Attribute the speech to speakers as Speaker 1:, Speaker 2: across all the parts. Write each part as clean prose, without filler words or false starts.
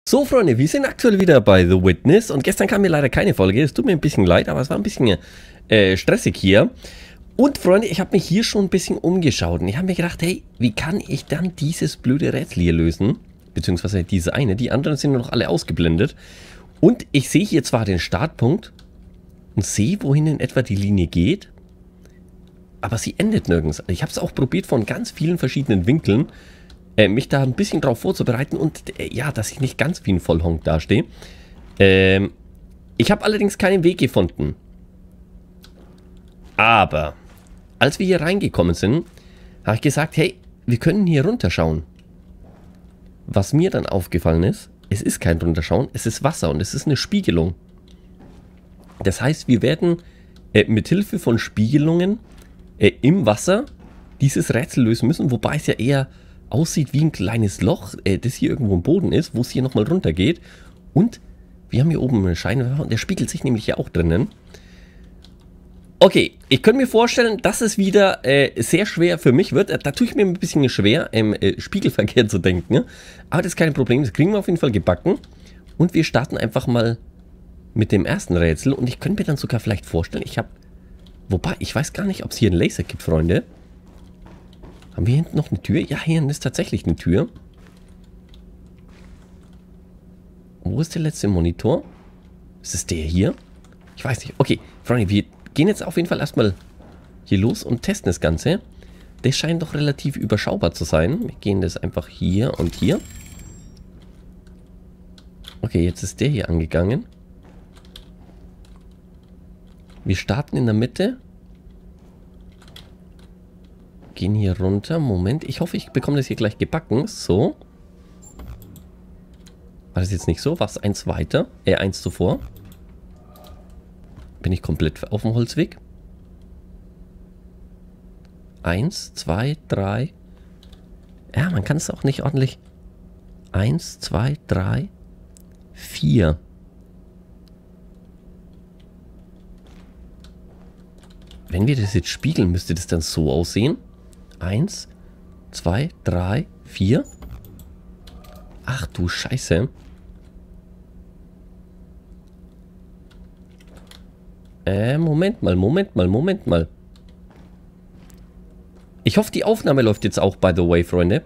Speaker 1: So, Freunde, wir sind aktuell wieder bei The Witness und gestern kam mir leider keine Folge. Es tut mir ein bisschen leid, aber es war ein bisschen stressig hier. Und, Freunde, ich habe mich hier schon ein bisschen umgeschaut und ich habe mir gedacht, hey, wie kann ich dann dieses blöde Rätsel hier lösen? Beziehungsweise diese eine, die anderen sind noch alle ausgeblendet. Und ich sehe hier zwar den Startpunkt und sehe, wohin in etwa die Linie geht, aber sie endet nirgends. Ich habe es auch probiert von ganz vielen verschiedenen Winkeln, mich da ein bisschen drauf vorzubereiten und ja, dass ich nicht ganz wie ein Vollhonk dastehe. Ich habe allerdings keinen Weg gefunden. Aber als wir hier reingekommen sind, habe ich gesagt, hey, wir können hier runterschauen. Was mir dann aufgefallen ist, es ist kein Runterschauen, es ist Wasser und es ist eine Spiegelung. Das heißt, wir werden mit Hilfe von Spiegelungen im Wasser dieses Rätsel lösen müssen, wobei es ja eher aussieht wie ein kleines Loch, das hier irgendwo im Boden ist, wo es hier nochmal runter geht. Und wir haben hier oben einen Scheinwerfer und der spiegelt sich nämlich ja auch drinnen. Okay, ich könnte mir vorstellen, dass es wieder sehr schwer für mich wird. Da tue ich mir ein bisschen schwer, im Spiegelverkehr zu denken. Ne? Aber das ist kein Problem, das kriegen wir auf jeden Fall gebacken. Und wir starten einfach mal mit dem ersten Rätsel. Und ich könnte mir dann sogar vielleicht vorstellen, wobei, ich weiß gar nicht, ob es hier einen Laser gibt, Freunde. Haben wir hinten noch eine Tür? Ja, hier hinten ist tatsächlich eine Tür. Wo ist der letzte Monitor? Ist es der hier? Ich weiß nicht. Okay, Freunde, wir gehen jetzt auf jeden Fall erstmal hier los und testen das Ganze. Das scheint doch relativ überschaubar zu sein. Wir gehen das einfach hier und hier. Okay, jetzt ist der hier angegangen. Wir starten in der Mitte. Gehen hier runter. Moment, ich hoffe, ich bekomme das hier gleich gebacken. So. War das jetzt nicht so? War es eins weiter? Eins zuvor. Bin ich komplett auf dem Holzweg? 1, 2, 3. Ja, man kann es auch nicht ordentlich. 1, 2, 3, 4. Wenn wir das jetzt spiegeln, müsste das dann so aussehen. 1, 2, 3, 4. Ach du Scheiße. Moment mal. Ich hoffe, die Aufnahme läuft jetzt auch, by the way, Freunde.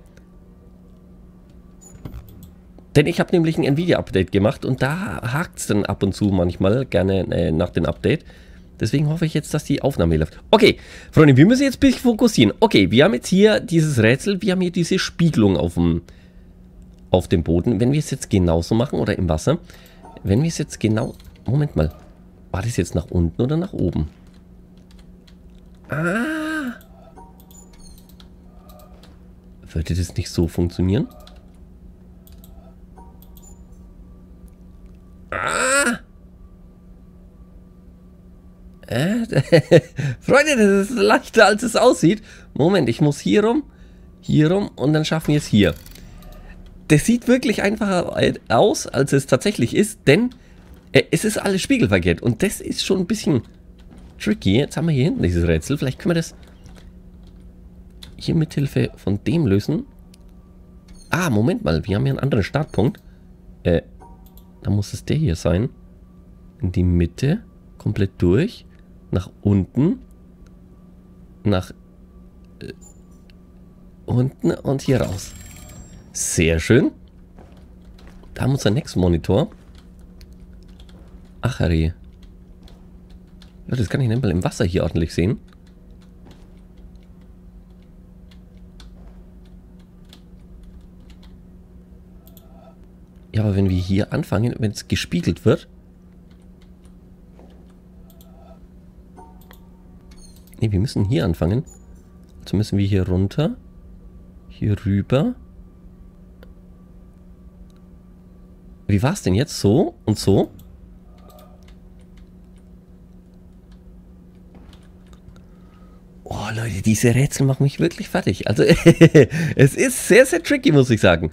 Speaker 1: Denn ich habe nämlich ein Nvidia-Update gemacht und da hakt es dann ab und zu manchmal, gerne nach dem Update. Deswegen hoffe ich jetzt, dass die Aufnahme läuft. Okay, Freunde, wir müssen jetzt ein bisschen fokussieren. Okay, wir haben jetzt hier dieses Rätsel, wir haben hier diese Spiegelung auf dem Boden. Wenn wir es jetzt genauso machen, oder im Wasser, wenn wir es jetzt genau... Moment mal, war das jetzt nach unten oder nach oben? Ah! Würde das nicht so funktionieren? Ah! Freunde, das ist leichter, als es aussieht. Moment, ich muss hier rum und dann schaffen wir es hier. Das sieht wirklich einfacher aus, als es tatsächlich ist, denn es ist alles spiegelverkehrt. Und das ist schon ein bisschen tricky. Jetzt haben wir hier hinten dieses Rätsel. Vielleicht können wir das hier mit Hilfe von dem lösen. Ah, Moment mal, wir haben hier einen anderen Startpunkt. Da muss es der hier sein. In die Mitte, komplett durch. Nach unten, nach unten und hier raus. Sehr schön. Da haben wir unseren nächsten Monitor. Ach, Harry. Ja, das kann ich nicht mal im Wasser hier ordentlich sehen. Ja, aber wenn wir hier anfangen, wenn es gespiegelt wird... Ne, wir müssen hier anfangen. Also müssen wir hier runter. Hier rüber. Wie war es denn jetzt? So und so? Oh, Leute, diese Rätsel machen mich wirklich fertig. Also, es ist sehr, sehr tricky, muss ich sagen.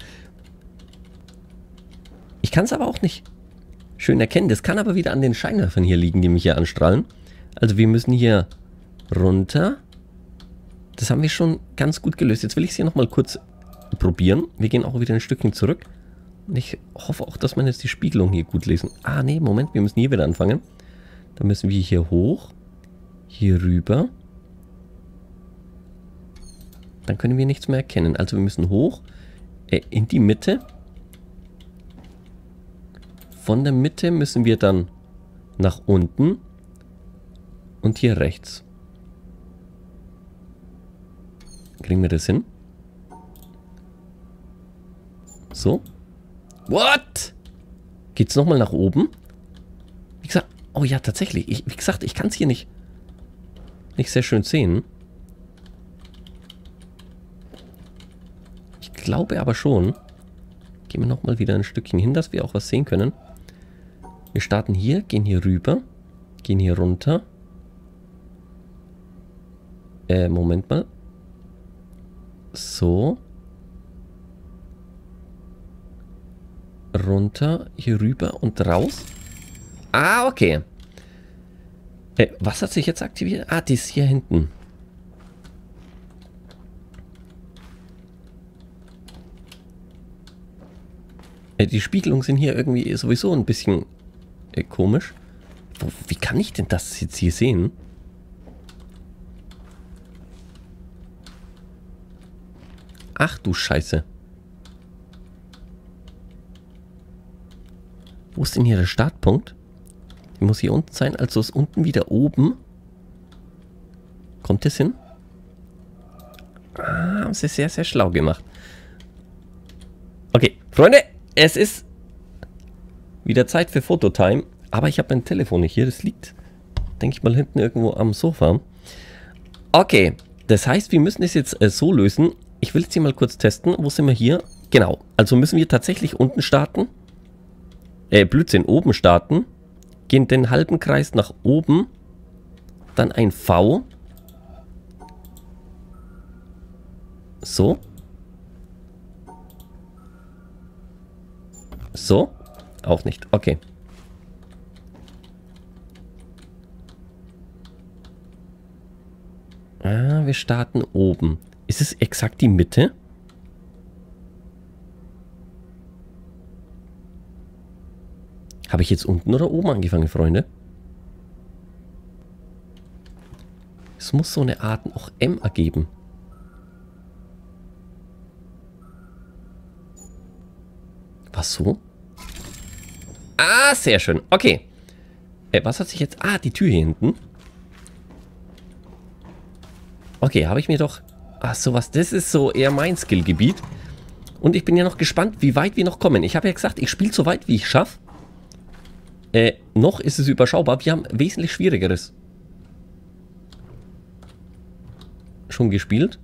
Speaker 1: Ich kann es aber auch nicht schön erkennen. Das kann aber wieder an den Scheinwerfern hier liegen, die mich hier anstrahlen. Also, wir müssen hier... runter. Das haben wir schon ganz gut gelöst. Jetzt will ich es hier nochmal kurz probieren. Wir gehen auch wieder ein Stückchen zurück. Und ich hoffe auch, dass man jetzt die Spiegelung hier gut lesen. Ah, nee, Moment, wir müssen hier wieder anfangen. Dann müssen wir hier hoch. Hier rüber. Dann können wir nichts mehr erkennen. Also wir müssen hoch. In die Mitte. Von der Mitte müssen wir dann nach unten. Und hier rechts. Kriegen wir das hin? So. What? Geht's nochmal nach oben? Wie gesagt, oh ja, tatsächlich. Wie gesagt, ich kann es hier nicht sehr schön sehen. Ich glaube aber schon. Gehen wir nochmal wieder ein Stückchen hin, dass wir auch was sehen können. Wir starten hier, gehen hier rüber, gehen hier runter. Moment mal. So. Runter, hier rüber und raus. Ah, okay. Was hat sich jetzt aktiviert? Ah, die ist hier hinten. Die Spiegelungen sind hier irgendwie sowieso ein bisschen komisch. Wie kann ich denn das jetzt hier sehen? Ach du Scheiße. Wo ist denn hier der Startpunkt? Die muss hier unten sein, also ist unten wieder oben. Kommt das hin? Ah, haben sie sehr, sehr schlau gemacht. Okay, Freunde, es ist wieder Zeit für Fototime. Aber ich habe mein Telefon nicht hier. Das liegt, denke ich mal, hinten irgendwo am Sofa. Okay, das heißt, wir müssen es jetzt so lösen. Ich will jetzt hier mal kurz testen. Wo sind wir hier? Genau, also müssen wir tatsächlich unten starten. Blödsinn, oben starten. Gehen den halben Kreis nach oben. Dann ein V. So. So. Auch nicht. Okay. Ah, wir starten oben. Ist es exakt die Mitte? Habe ich jetzt unten oder oben angefangen, Freunde? Es muss so eine Art auch M ergeben. Was so? Ah, sehr schön. Okay. Was hat sich jetzt... Ah, die Tür hier hinten. Okay, habe ich mir doch... Ach, sowas. Das ist so eher mein Skillgebiet. Und ich bin ja noch gespannt, wie weit wir noch kommen. Ich habe ja gesagt, ich spiele so weit, wie ich schaffe. Noch ist es überschaubar. Wir haben wesentlich Schwierigeres schon gespielt.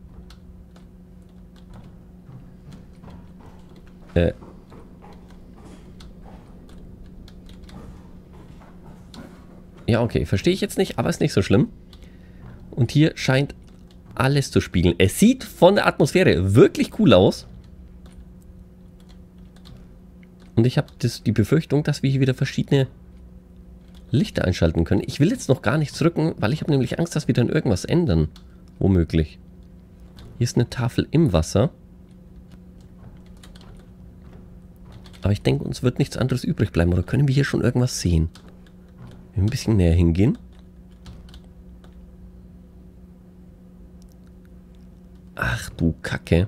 Speaker 1: Ja, okay. Verstehe ich jetzt nicht, aber ist nicht so schlimm. Und hier scheint alles zu spiegeln. Es sieht von der Atmosphäre wirklich cool aus. Und ich habe die Befürchtung, dass wir hier wieder verschiedene Lichter einschalten können. Ich will jetzt noch gar nichts drücken, weil ich habe nämlich Angst, dass wir dann irgendwas ändern. Womöglich. Hier ist eine Tafel im Wasser. Aber ich denke, uns wird nichts anderes übrig bleiben. Oder können wir hier schon irgendwas sehen? Wenn wir ein bisschen näher hingehen. Ach du Kacke.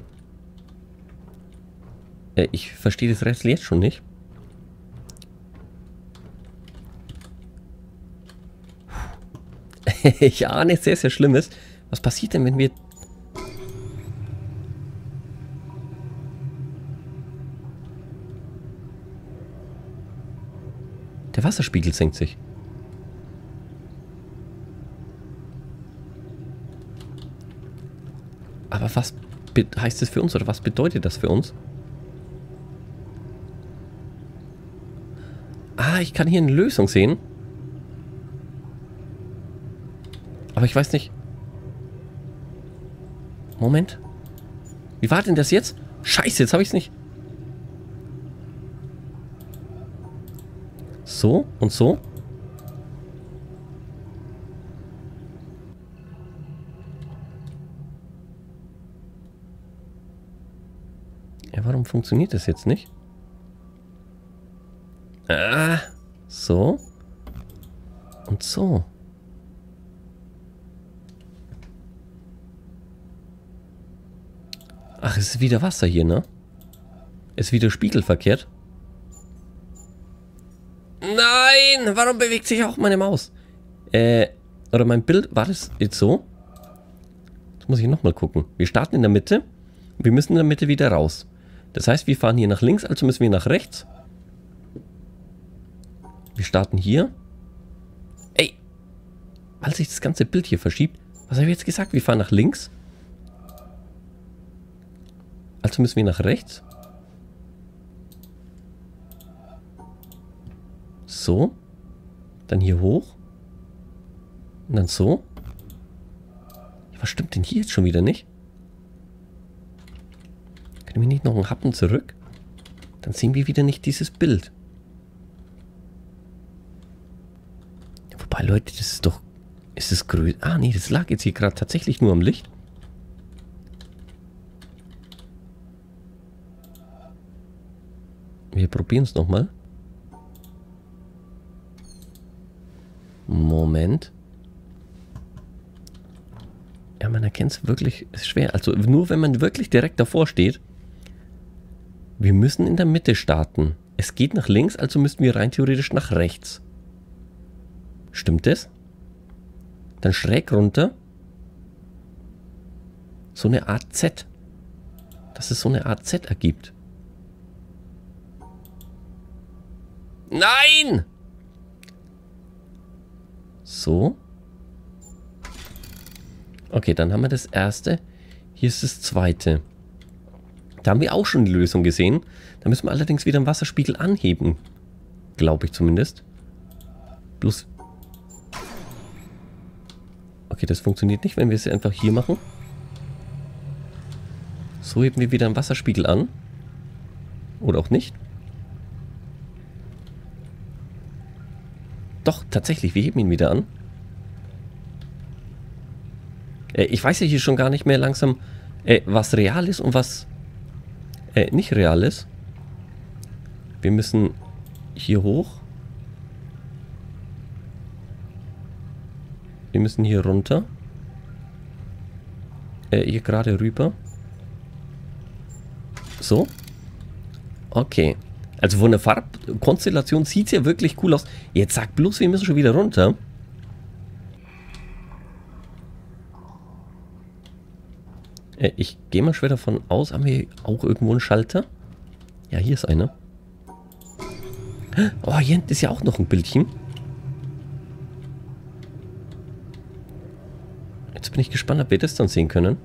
Speaker 1: Ich verstehe das Rätsel jetzt schon nicht. Ich ahne sehr, sehr Schlimmes. Was passiert denn, wenn wir... Der Wasserspiegel senkt sich. Aber was heißt das für uns oder was bedeutet das für uns? Ah, ich kann hier eine Lösung sehen. Aber ich weiß nicht. Moment. Wie war denn das jetzt? Scheiße, jetzt habe ich es nicht. So und so. Ja, warum funktioniert das jetzt nicht? So. Und so. Ach, es ist wieder Wasser hier, ne? Es ist wieder spiegelverkehrt. Nein! Warum bewegt sich auch meine Maus? Oder mein Bild, war das jetzt so? Das muss ich nochmal gucken. Wir starten in der Mitte. Wir müssen in der Mitte wieder raus. Das heißt, wir fahren hier nach links, also müssen wir nach rechts. Wir starten hier. Ey! Weil sich das ganze Bild hier verschiebt. Was habe ich jetzt gesagt? Wir fahren nach links. Also müssen wir nach rechts. So. Dann hier hoch. Und dann so. Ja, was stimmt denn hier jetzt schon wieder nicht? Können wir nicht noch einen Happen zurück? Dann sehen wir wieder nicht dieses Bild. Wobei, Leute, das ist doch... Ist es grün? Ah, nee, das lag jetzt hier gerade tatsächlich nur am Licht. Wir probieren es nochmal. Moment. Ja, man erkennt es wirklich, ist schwer. Also nur wenn man wirklich direkt davor steht. Wir müssen in der Mitte starten. Es geht nach links, also müssten wir rein theoretisch nach rechts. Stimmt das? Dann schräg runter. So eine Art Z. Dass es so eine Art Z ergibt. Nein! So. Okay, dann haben wir das erste. Hier ist das zweite. Da haben wir auch schon die Lösung gesehen. Da müssen wir allerdings wieder den Wasserspiegel anheben. Glaube ich zumindest. Bloß... Okay, das funktioniert nicht, wenn wir es einfach hier machen. So heben wir wieder den Wasserspiegel an. Oder auch nicht. Doch, tatsächlich, wir heben ihn wieder an. Ich weiß ja hier schon gar nicht mehr langsam, was real ist und was nicht real ist. Wir müssen hier hoch. Wir müssen hier runter. Hier gerade rüber. So. Okay. Also von der Farbkonstellation sieht es ja wirklich cool aus. Jetzt sag bloß, wir müssen schon wieder runter. Ich gehe mal schwer davon aus, haben wir auch irgendwo einen Schalter? Ja, hier ist einer. Oh, hier ist ja auch noch ein Bildchen. Jetzt bin ich gespannt, ob wir das dann sehen können.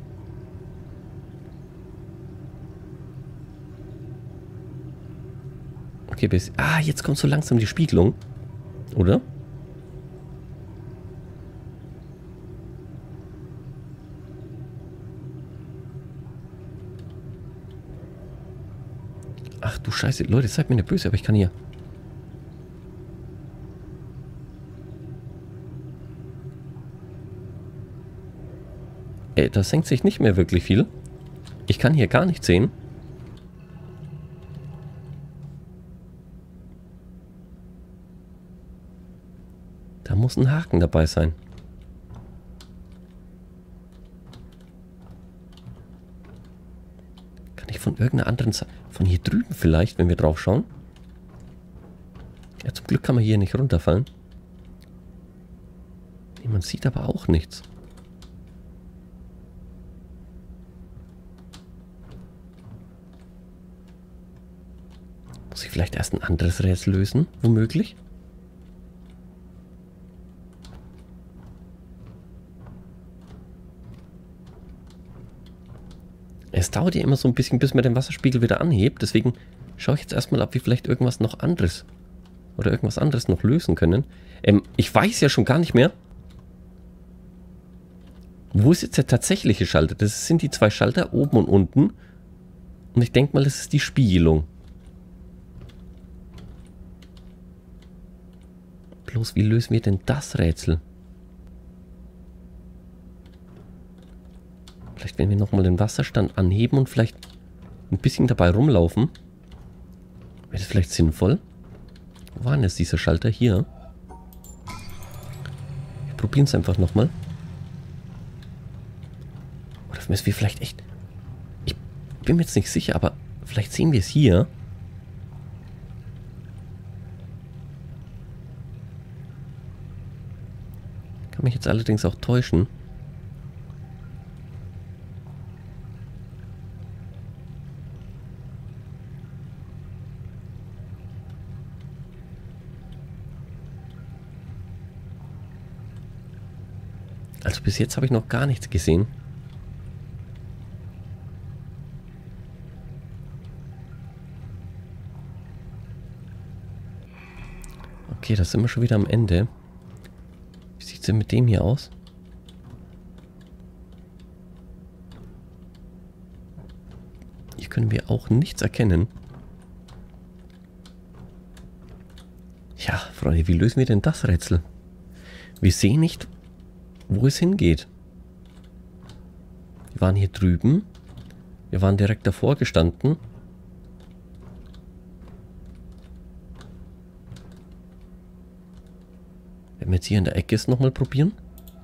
Speaker 1: Okay, bis... Ah, jetzt kommt so langsam die Spiegelung. Oder? Ach du Scheiße. Leute, seid mir nicht böse, aber ich kann hier... Da senkt sich nicht mehr wirklich viel. Ich kann hier gar nichts sehen. Da muss ein Haken dabei sein. Kann ich von irgendeiner anderen Seite... Von hier drüben vielleicht, wenn wir drauf schauen? Ja, zum Glück kann man hier nicht runterfallen. Nee, man sieht aber auch nichts. Muss ich vielleicht erst ein anderes Rätsel lösen? Womöglich? Es dauert ja immer so ein bisschen, bis man den Wasserspiegel wieder anhebt. Deswegen schaue ich jetzt erstmal, ob wir vielleicht irgendwas noch anderes oder irgendwas anderes noch lösen können. Ich weiß ja schon gar nicht mehr. Wo ist jetzt der tatsächliche Schalter? Das sind die zwei Schalter, oben und unten. Und ich denke mal, das ist die Spiegelung. Bloß, wie lösen wir denn das Rätsel? Vielleicht, wenn wir nochmal den Wasserstand anheben und vielleicht ein bisschen dabei rumlaufen. Wäre das vielleicht sinnvoll? Wo war denn jetzt dieser Schalter? Hier. Wir probieren es einfach nochmal. Oder müssen wir vielleicht echt... Ich bin mir jetzt nicht sicher, aber vielleicht sehen wir es hier. Kann mich jetzt allerdings auch täuschen. Also bis jetzt habe ich noch gar nichts gesehen. Okay, da sind wir schon wieder am Ende. Wie sieht es denn mit dem hier aus? Hier können wir auch nichts erkennen. Ja, Freunde, wie lösen wir denn das Rätsel? Wir sehen nicht, wo es hingeht. Wir waren hier drüben. Wir waren direkt davor gestanden. Wenn wir jetzt hier in der Ecke es nochmal probieren.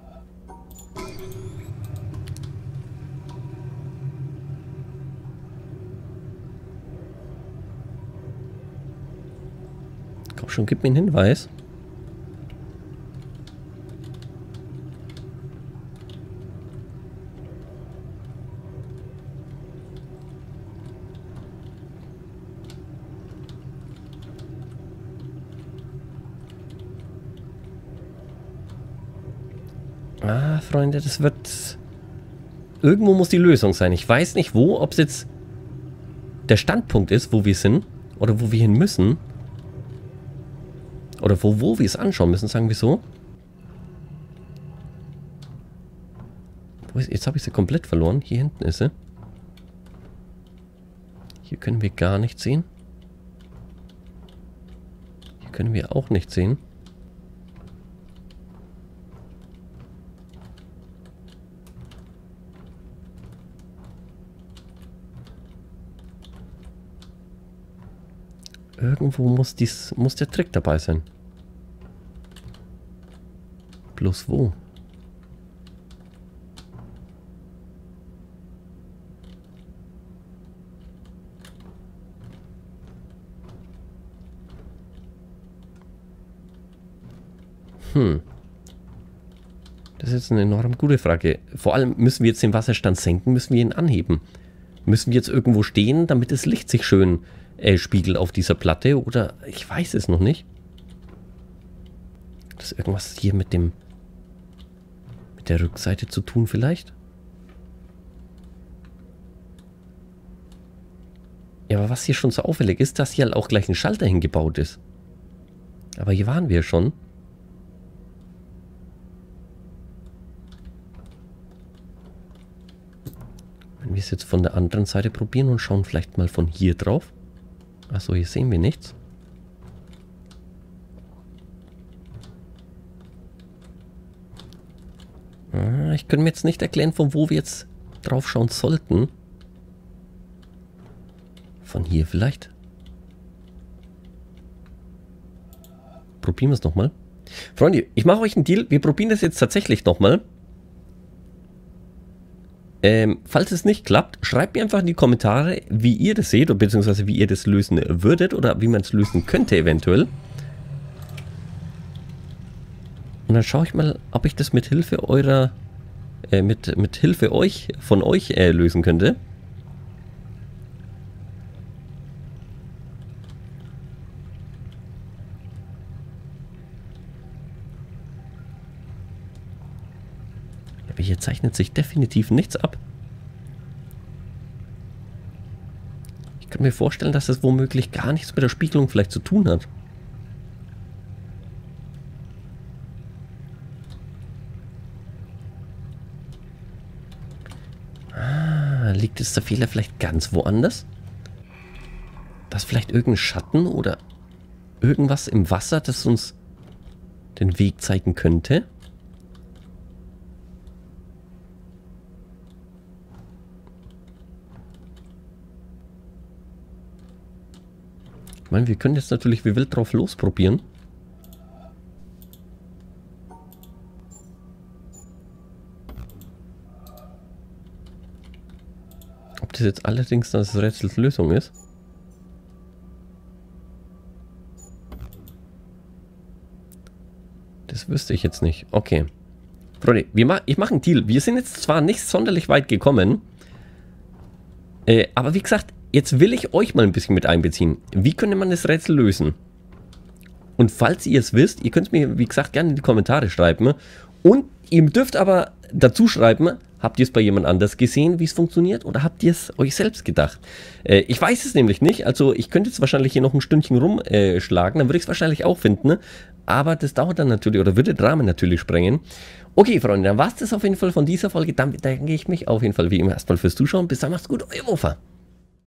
Speaker 1: Komm schon, gib mir einen Hinweis. Ah, Freunde, das wird... Irgendwo muss die Lösung sein. Ich weiß nicht wo, ob es jetzt der Standpunkt ist, wo wir sind. Oder wo wir hin müssen. Oder wo wir es anschauen müssen, sagen wir so. Jetzt habe ich sie komplett verloren. Hier hinten ist sie. Hier können wir gar nichts sehen. Hier können wir auch nichts sehen. Irgendwo muss der Trick dabei sein. Bloß wo? Das ist jetzt eine enorm gute Frage. Vor allem müssen wir jetzt den Wasserstand senken, müssen wir ihn anheben. Müssen wir jetzt irgendwo stehen, damit das Licht sich schön spiegelt auf dieser Platte? Oder ich weiß es noch nicht. Das ist irgendwas hier mit der Rückseite zu tun vielleicht? Ja, aber was hier schon so auffällig ist, dass hier halt auch gleich ein Schalter hingebaut ist. Aber hier waren wir schon. Wenn wir es jetzt von der anderen Seite probieren und schauen vielleicht mal von hier drauf. Achso, hier sehen wir nichts. Ich könnte mir jetzt nicht erklären, von wo wir jetzt drauf schauen sollten. Von hier vielleicht. Probieren wir es nochmal. Freunde, ich mache euch einen Deal. Wir probieren das jetzt tatsächlich nochmal. Falls es nicht klappt, schreibt mir einfach in die Kommentare, wie ihr das seht, beziehungsweise wie ihr das lösen würdet oder wie man es lösen könnte eventuell. Und dann schaue ich mal, ob ich das mit Hilfe eurer, mit Hilfe von euch lösen könnte. Aber hier zeichnet sich definitiv nichts ab. Ich kann mir vorstellen, dass es womöglich gar nichts mit der Spiegelung vielleicht zu tun hat. Liegt jetzt der Fehler vielleicht ganz woanders? Dass vielleicht irgendein Schatten oder irgendwas im Wasser, das uns den Weg zeigen könnte? Ich meine, wir können jetzt natürlich wie wild drauf losprobieren. Ob das jetzt allerdings das Rätsels Lösung ist? Das wüsste ich jetzt nicht. Okay. Freunde, ich mache einen Deal. Wir sind jetzt zwar nicht sonderlich weit gekommen, aber wie gesagt, jetzt will ich euch mal ein bisschen mit einbeziehen. Wie könnte man das Rätsel lösen? Und falls ihr es wisst, ihr könnt es mir, wie gesagt, gerne in die Kommentare schreiben. Und ihr dürft aber dazu schreiben, habt ihr es bei jemand anders gesehen, wie es funktioniert? Oder habt ihr es euch selbst gedacht? Ich weiß es nämlich nicht. Also ich könnte jetzt wahrscheinlich hier noch ein Stündchen rumschlagen. Dann würde ich es wahrscheinlich auch finden. Aber das dauert dann natürlich, oder würde den Rahmen natürlich sprengen. Okay, Freunde, dann war es das auf jeden Fall von dieser Folge. Dann bedanke ich mich auf jeden Fall wie immer erstmal fürs Zuschauen. Bis dann, macht's gut, euer Mofa.